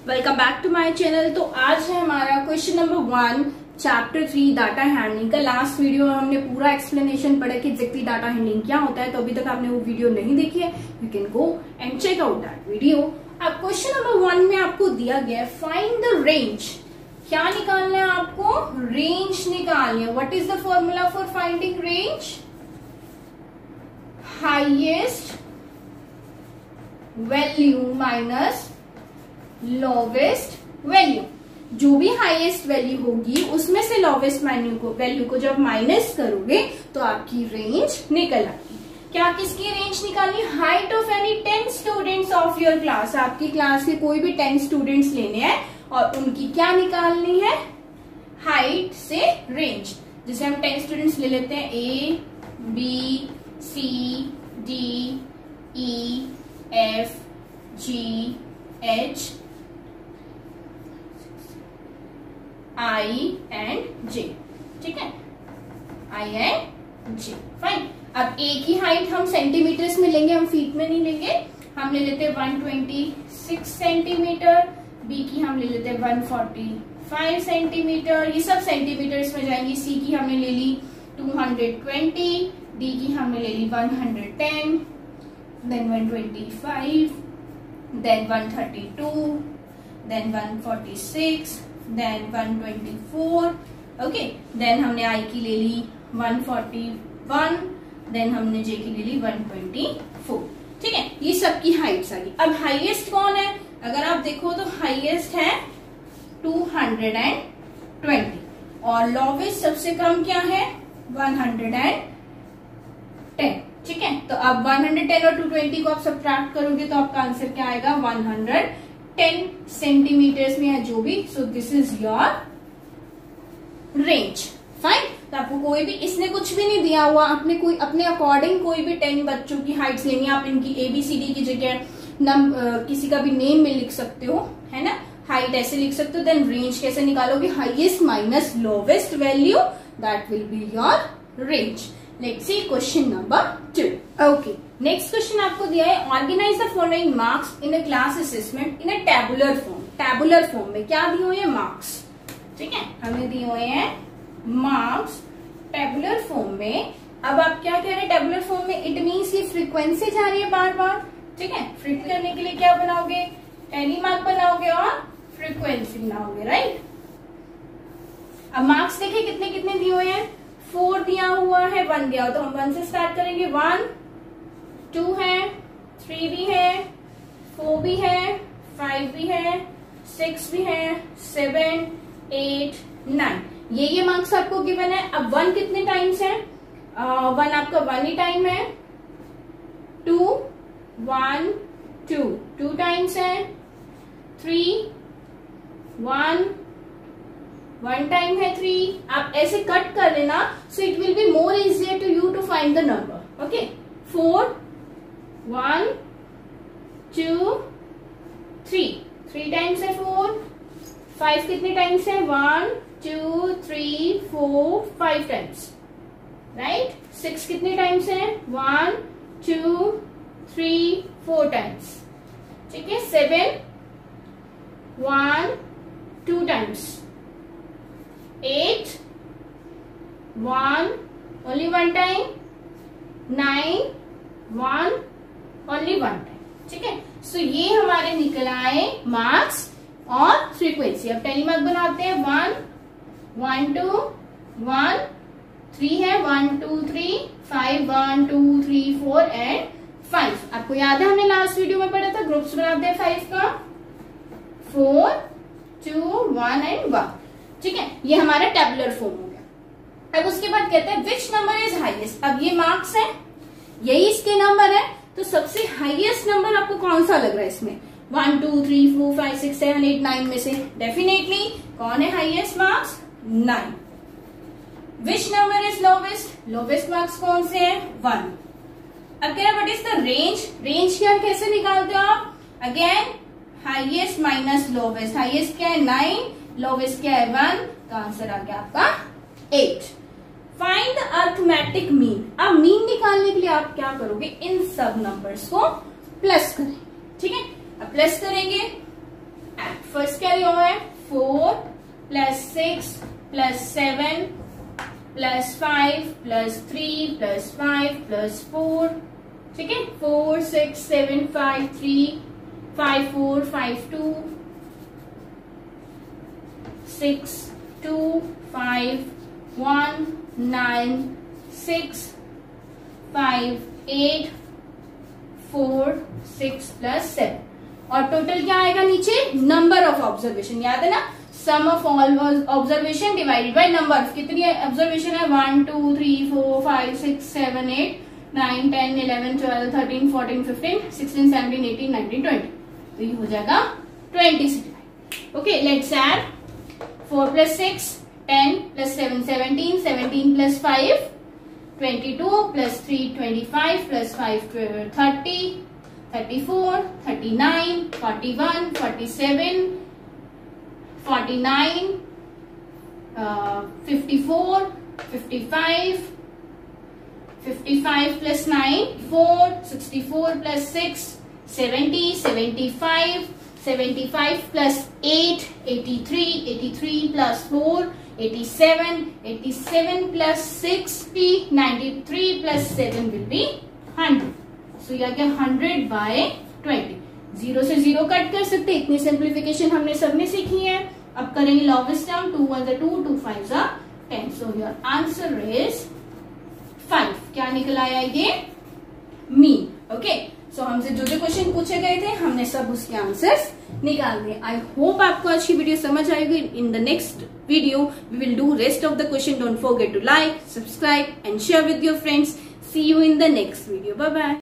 Welcome back to my channel. तो आज है हमारा question number 1 chapter 3 data handling का लास्ट वीडियो। हमने पूरा एक्सप्लेनेशन पढ़ा कि एग्जैक्टली डाटा हैंडलिंग क्या होता है। तो अभी तक आपने वो वीडियो नहीं देखी है, you can go and check out that video. अब क्वेश्चन नंबर 1 में आपको दिया गया है फाइंड द रेंज। क्या निकालना है आपको? रेंज निकालनी है। What is the formula for finding range? Highest value minus lowest value. जो भी हाईएस्ट वैल्यू होगी उसमें से लोवेस्ट वैल्यू को जब माइनस करोगे तो आपकी रेंज निकल आएगी। क्या किसकी रेंज निकालनी? Height of any 10 students of your class. आपकी क्लास के कोई भी 10 स्टूडेंट्स लेने हैं और उनकी क्या निकालनी है? हाइट से रेंज। जैसे हम 10 स्टूडेंट्स ले लेते हैं, A, B, C, D, E, F, G, H, I and J। ठीक है, I एंड J। फाइन। अब A की हाइट हम सेंटीमीटर्स में लेंगे, हम फीट में नहीं लेंगे। हम ले लेते हैं 126 सेंटीमीटर। B की हम ले लेते हैं 145 सेंटीमीटर। ये सब सेंटीमीटर्स में जाएंगी। C की हमने ले ली 220, D की हमने ले ली 110, then 125, then 132, then 146, then 124। Okay, then हमने I की ले ली 141, देन हमने J की ले ली 124। ठीक है, ये सबकी हाइट्स आ गई। अब हाईएस्ट कौन है? अगर आप देखो तो हाईएस्ट है 220 और लोवेस्ट सबसे कम क्या है? 110। ठीक है, तो अब 110 और 220 को आप सब्ट्रैक्ट करोगे तो आपका आंसर क्या आएगा? 110 सेंटीमीटर्स में है जो भी। So this is your range. Fine. तो आपको कोई भी, इसने कुछ भी नहीं दिया हुआ, आपने कोई अपने अकॉर्डिंग कोई भी 10 बच्चों की हाइट्स लेनी है। आप इनकी ABCD की जगह किसी का भी नेम में लिख सकते हो, है ना। हाइट ऐसे लिख सकते हो। देन रेंज कैसे निकालोगे? Highest minus lowest value, that will be your range. Let's see question number 2। Okay, next question आपको दिया है organise the following marks in a class assessment in a tabular form. Tabular form में क्या दिए हुए हैं? मार्क्स। ठीक है, हमें दिए हुए हैं मार्क्स टेबुलर फॉर्म में। अब आप क्या कह रहे हैं टेबुलर फॉर्म में? इट मीन्स ये फ्रीक्वेंसी जा रही है बार बार। ठीक है, फ्रीक्वेंसी करने के लिए क्या बनाओगे? एनी मार्क बनाओगे और फ्रीक्वेंसी बनाओगे, राइट। अब मार्क्स देखिए कितने कितने दिए हुए हैं। 4 दिया हुआ है, 1 दिया हुआ, तो हम 1 से स्टार्ट करेंगे। 1, 2 है, 3 भी है, 4 भी है, 5 भी है, 6 भी है, 7, 8, 9। ये मार्क्स आपको गिवन है। अब 1 कितने टाइम्स है? 1 आपका 1 ही टाइम है। 2, 1, 2 2 टाइम्स है। 3, 1 टाइम है 3। आप ऐसे कट कर लेना, so it will be more easier to you to find the number. Okay, 4, 1, 2, 3 times है 4। 5 कितने टाइम्स है? 1, 2, 3, 4, 5 टाइम्स, राइट। 6 कितने टाइम्स है? 1, 2, 3, 4 टाइम्स। ठीक है, 7, 1, 2 times. 8, 1, only 1 time। 9, 1, only 1 time। ठीक है, सो ये हमारे निकल आए मार्क्स और फ्रीक्वेंसी। अब टेली मार्क बनाते हैं। 1, 1, 2, 1, 3 है, 1, 2, 3, 5, 1, 2, 3, 4 एंड 5। आपको याद है हमने लास्ट वीडियो में पढ़ा था, ग्रुप्स बनाते हैं 5 का। 4, 2, 1 एंड 1। ठीक है, ये हमारा टेबुलर फॉर्म हो गया। अब उसके बाद कहते हैं विच नंबर इज हाईएस्ट। अब ये मार्क्स है, यही इसके नंबर है, तो सबसे हाईएस्ट नंबर आपको कौन सा लग रहा है इसमें? 1, 2, 3, 4, 5, 6, 7, 8, 9 में से डेफिनेटली कौन है highest marks? 9। Which number is lowest? Lowest marks कौन से है? 1। अब कह रहा what is the range. Range क्या कैसे निकालते हो आप? Again highest minus lowest. Highest क्या है? 9, लोवेस्ट क्या है? 1। तो आंसर आ गया आपका 8। Find the arithmetic mean. अब मीन निकालने के लिए आप क्या करोगे? इन सब नंबर्स को प्लस करें। ठीक है, अब प्लस करेंगे, फर्स्ट कैरी ओवर है 4 plus 6 plus 7 plus 5 plus 3 plus 5 plus 4, ठीक है, 4 6 7 5 3 5 4 5 2 6 2 5 1 9 6 5 8 4 6 प्लस 7 और टोटल क्या आएगा नीचे, नंबर ऑफ ऑब्जर्वेशन, याद है ना, sum of all observation divided by number. कितनी ऑब्जर्वेशन है, 1 2 3 4 5 6 7 8 9 10 11 12 13 14 15 16 17 18 19 20, तो ये हो जाएगा 20 से divide. Okay, let's add 4 plus 6 10 plus 7 17 17 plus 5 22 plus 3 25 plus 5 30 34 39 41 47 49 54 55 55 plus 9 4 64 plus 6 70 75 75 plus 8 83 83 plus 4 87 87 plus 60 93 plus 7 will be 100. So यह क्या 100 by 20. 0 से 0 कट कर सकते, इतनी सिंप्लीफिकेशन हमने सबने सीखी है। अब करेंगे logarithm term, 2 1 2 2 5 10. So your answer is 5. क्या निकल आया ये, मीन। ओके, सो हमसे जो जो क्वेश्चन पूछे गए थे हमने सब उसके आंसर्स निकाल दिए। आई होप आपको आज की वीडियो समझ आएगी। In the next video we will do rest of the question. Don't forget to like, subscribe and share with your friends. See you in the next video. Bye bye.